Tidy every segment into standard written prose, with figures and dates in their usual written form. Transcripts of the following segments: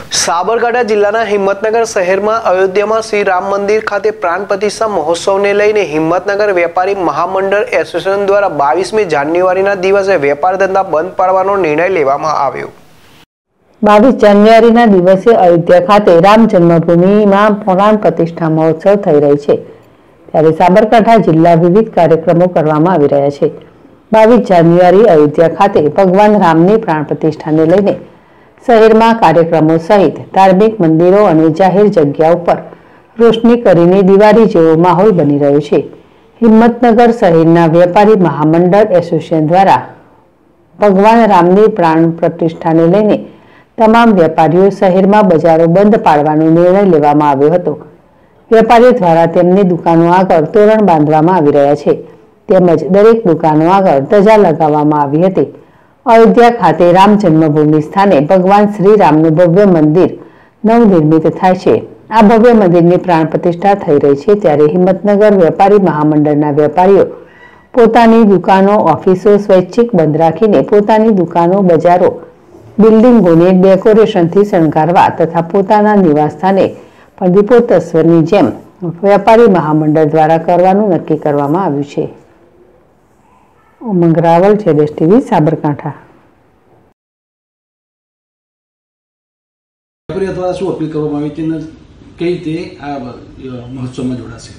સાબરકાંઠા જિલ્લાના હિંમતનગર શહેરમાં અયોધ્યામાં શ્રી રામ મંદિર ખાતે પ્રાણ પ્રતિષ્ઠા મહોત્સવને લઈને હિંમતનગર વેપારી મહામંડળ એસોસિએશન દ્વારા 22મી જાન્યુઆરીના દિવસે વેપાર ધંધા બંધ પાડવાનો નિર્ણય લેવામાં આવ્યો। 22 જાન્યુઆરીના દિવસે અયોધ્યા ખાતે રામ જન્મભૂમિમાં પ્રાણ પ્રતિષ્ઠા મહોત્સવ થઈ રહી છે, ત્યારે સાબરકાંઠા જિલ્લા વિવિધ કાર્યક્રમો કરવામાં આવી રહ્યા છે। 22 જાન્યુઆરી અયોધ્યા ખાતે ભગવાન રામની પ્રાણ પ્રતિષ્ઠાને લઈને શહેરમાં કાર્યક્રમો સહિત ધાર્મિક મંદિરો અને જાહેર જગ્યાઓ પર રોશની કરીને દિવાળી જેવો માહોલ બની રહ્યો છે। હિંમતનગર શહેરના વેપારી મહામંડળ એસોસિએશન દ્વારા ભગવાન રામની પ્રાણ પ્રતિષ્ઠાને લઈને તમામ વેપારીઓ શહેરમાં બજારો બંધ પાડવાનો નિર્ણય લેવામાં આવ્યો હતો। વેપારીઓ દ્વારા તેમની દુકાનો આગળ તોરણ બાંધવામાં આવી રહ્યા છે, તેમજ દરેક દુકાનો આગળ ધજા લગાવવામાં આવી હતી। અયોધ્યા ખાતે રામ જન્મભૂમિ સ્થાને ભગવાન શ્રી રામનું ભવ્ય મંદિર નવનિર્મિત થાય છે। આ ભવ્ય મંદિરની પ્રાણ પ્રતિષ્ઠા થઈ રહી છે, ત્યારે હિંમતનગર વેપારી મહામંડળના વેપારીઓ પોતાની દુકાનો, ઓફિસો સ્વૈચ્છિક બંધ રાખીને પોતાની દુકાનો, બજારો, બિલ્ડિંગોને ડેકોરેશનથી શણગારવા તથા પોતાના નિવાસસ્થાને પણ દીપોત્સવની જેમ વેપારી મહામંડળ દ્વારા કરવાનું નક્કી કરવામાં આવ્યું છે। ઉમંગ રાવલ, જેડેશ ટીવી, સાબરકાંઠા। શું અપીલ કરવામાં આવી હતી, કઈ રીતે આ મહોત્સવમાં જોડાશે?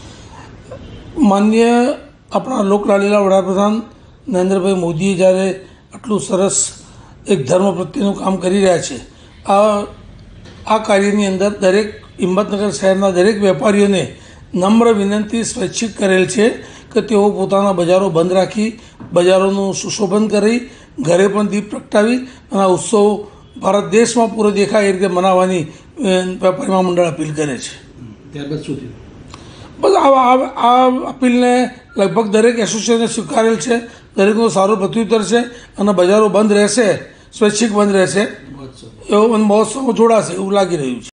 માન્ય આપણા લોકલાડીલા વડાપ્રધાન નરેન્દ્રભાઈ મોદીએ જ્યારે આટલું સરસ એક ધર્મ પ્રત્યેનું કામ કરી રહ્યા છે, આ કાર્યની અંદર દરેક હિંમતનગર શહેરના દરેક વેપારીઓને નમ્ર વિનંતી સ્વૈચ્છિક કરેલ છે કે તેઓ પોતાના બજારો બંધ રાખી બજારોનું સુશોભન કરી ઘરે પણ દીપ પ્રગટાવી અને આ ઉત્સવ ભારત દેશમાં પૂરો દેખાય એ રીતે મનાવવાની વેપારી મહામંડળ અપીલ કરે છે। ત્યારબાદ શું થયું? બસ આ અપીલને લગભગ દરેક એસોસિએશને સ્વીકારેલ છે, દરેકનો સારો પ્રત્યુત્તર છે અને બજારો બંધ રહેશે, સ્વૈચ્છિક બંધ રહેશે, એવો મહોત્સવમાં જોડાશે એવું લાગી રહ્યું છે।